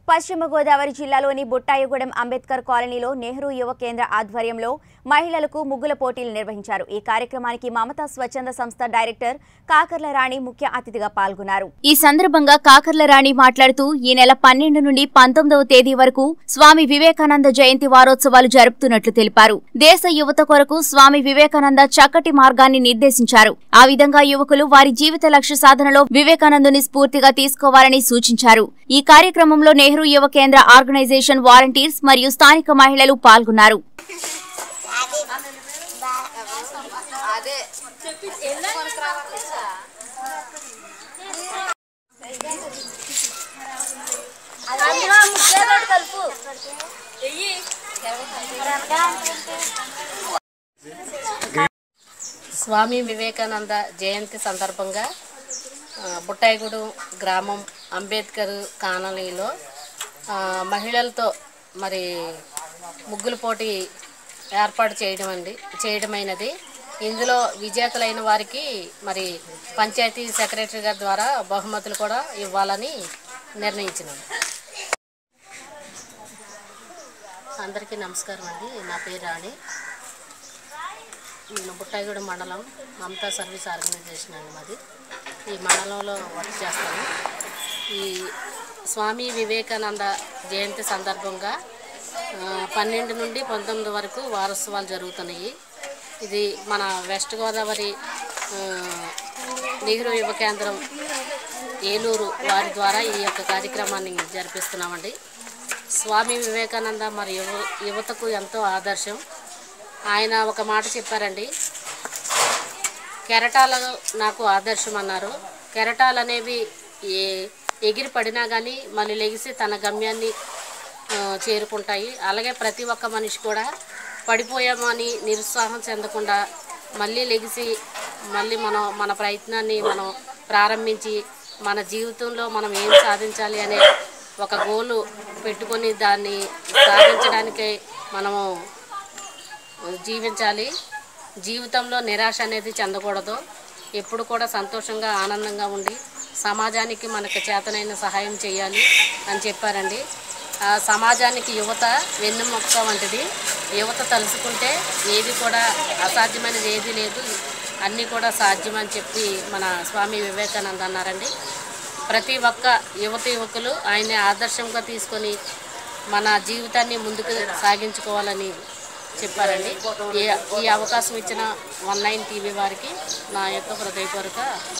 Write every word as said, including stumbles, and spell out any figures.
పశ్చిమ గోదావరి జిల్లాలోని బుట్టాయిగూడెం అంబేద్కర్ కాలనీలో నెహ్రూ యువ కేంద్ర ఆధ్వర్యంలో మహిళలకు ముగ్గుల పోటీలు నిర్వహించారు। ఈ కార్యక్రమానికి మమతా స్వచ్ఛంద సంస్థ డైరెక్టర్ కాకర్ల రాణి ముఖ్య అతిథిగా పాల్గొన్నారు। ఈ సందర్భంగా కాకర్ల రాణి మాట్లాడుతూ ఈ నెల పన్నెండు నుండి పంతొమ్మిదవ తేదీ వరకు స్వామి వివేకానంద జయంతి వారోత్సవాలు జరుపుతున్నట్లు తెలిపారు। దేశ యువత కొరకు స్వామి వివేకానంద చక్కటి మార్గాన్ని నిర్దేశించారు। ఆ విధంగా యువకులు వారి జీవిత లక్ష్య సాధనలో వివేకానందుని స్ఫూర్తిగా తీసుకోవాలని సూచించారు। ఈ కార్యక్రమంలో నెహ్రూ యువ కేంద్ర ఆర్గనైజేషన్ వాలంటీర్స్ మరియు స్థానిక మహిళలు పాల్గొన్నారు। స్వామి వివేకానంద జయంతి సందర్భంగా బుట్టాయిగూడెం గ్రామం అంబేద్కర్ కాలనీలో మహిళలతో మరి ముగ్గుల పోటీ ఏర్పాటు చేయడం అండి చేయడమైనది। ఇందులో విజేతలైన వారికి మరి పంచాయతీ సెక్రటరీ గారి ద్వారా బహుమతులు కూడా ఇవ్వాలని నిర్ణయించినాం। అందరికీ నమస్కారం అండి, నా పేరు రాణి। నేను బుట్టాయిగూడెం మండలం మమతా సర్వీస్ ఆర్గనైజేషన్ అండి మాది। ఈ మండలంలో వర్క్ చేస్తాను। ఈ స్వామి వివేకానంద జయంతి సందర్భంగా పన్నెండు నుండి పంతొమ్మిది వరకు వారోత్సవాలు జరుగుతున్నాయి। ఇది మన వెస్ట్ గోదావరి నెహ్రూ యువ కేంద్రం ఏలూరు వారి ద్వారా ఈ యొక్క కార్యక్రమాన్ని జరిపిస్తున్నామండి। స్వామి వివేకానంద మరి యువ యువతకు ఎంతో ఆదర్శం। ఆయన ఒక మాట చెప్పారండి, కెరటాలు నాకు ఆదర్శం అన్నారు। కెరటాలు అనేవి ఏ ఎగిరి పడినా కానీ మళ్ళీ లెగిసి తన గమ్యాన్ని చేరుకుంటాయి। అలాగే ప్రతి ఒక్క మనిషి కూడా పడిపోయామని నిరుత్సాహం చెందకుండా మళ్ళీ లెగిసి మళ్ళీ మనం మన ప్రయత్నాన్ని మనం ప్రారంభించి మన జీవితంలో మనం ఏం సాధించాలి అనే ఒక గోలు పెట్టుకొని దాన్ని సాధించడానికే మనము జీవించాలి। జీవితంలో నిరాశ అనేది చెందకూడదు, ఎప్పుడు కూడా సంతోషంగా ఆనందంగా ఉండి సమాజానికి మనకు చేతనైన సహాయం చేయాలి అని చెప్పారండి। సమాజానికి యువత వెన్నెముక వంటిది। యువత తలుసుకుంటే ఏది కూడా అసాధ్యమైనది ఏది లేదు, అన్నీ కూడా సాధ్యమని చెప్పి మన స్వామి వివేకానంద అన్నారండి। ప్రతి ఒక్క యువత యువకులు ఆయన్ని ఆదర్శంగా తీసుకొని మన జీవితాన్ని ముందుకు సాగించుకోవాలని చెప్పారండి। ఈ అవకాశం ఇచ్చిన వన్ నైన్ టీవీ వారికి నా యొక్క హృదయపూర్వక